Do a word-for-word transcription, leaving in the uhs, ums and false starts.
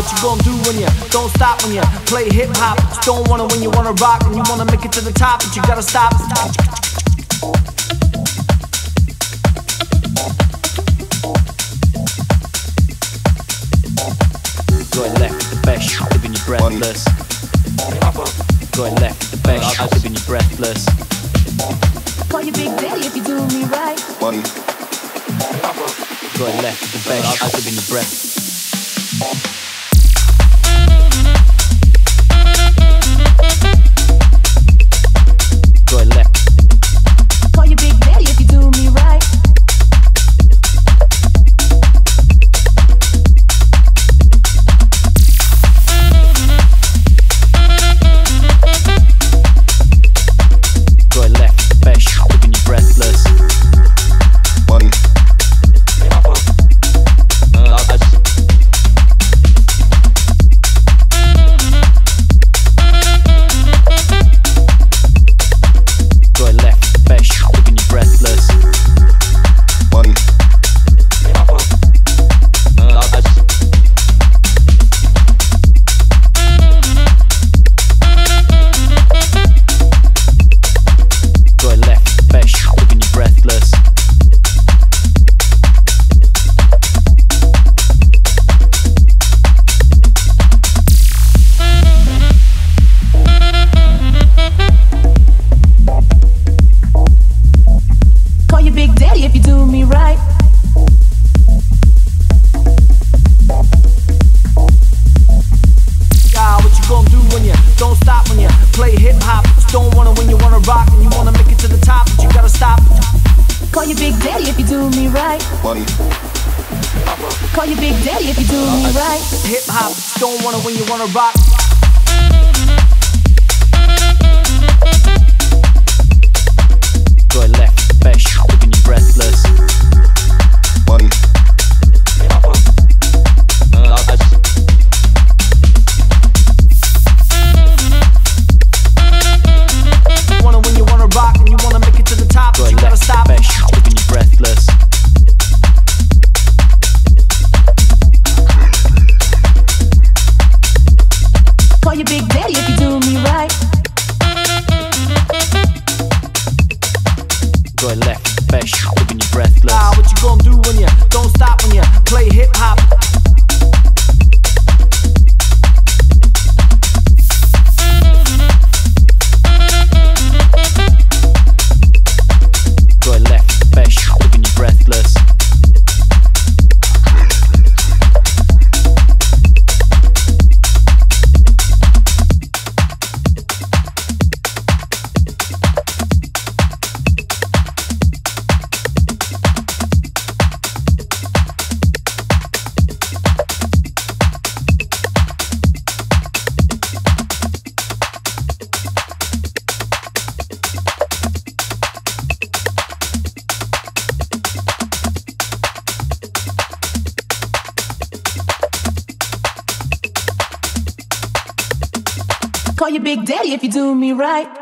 what you gonna do when you don't stop when you play hip hop? Just don't wanna when you wanna rock and you wanna make it to the top, but you gotta stop. Going left with the best, leaving you breathless. Going left with the best, leaving you breathless. Call you Big Daddy if you do me right. One. Going left with the best, leaving you breathless. Going left. Call you Big Daddy if you do me right. Going left, best, leaving you breathless. One. Hip hop, don't wanna when you wanna rock. Going left, best, leaving you breathless. One. Wanna when you wanna rock and you wanna make it to the top, but you gotta stop. Best, leaving you breathless. Call you Big Daddy if you do me right. Going left, best, leaving you breathless. Ah, what you gonna do when you don't stop when you play hip hop? Going left, best, leaving you breathless. Call you Big Daddy if you do me right.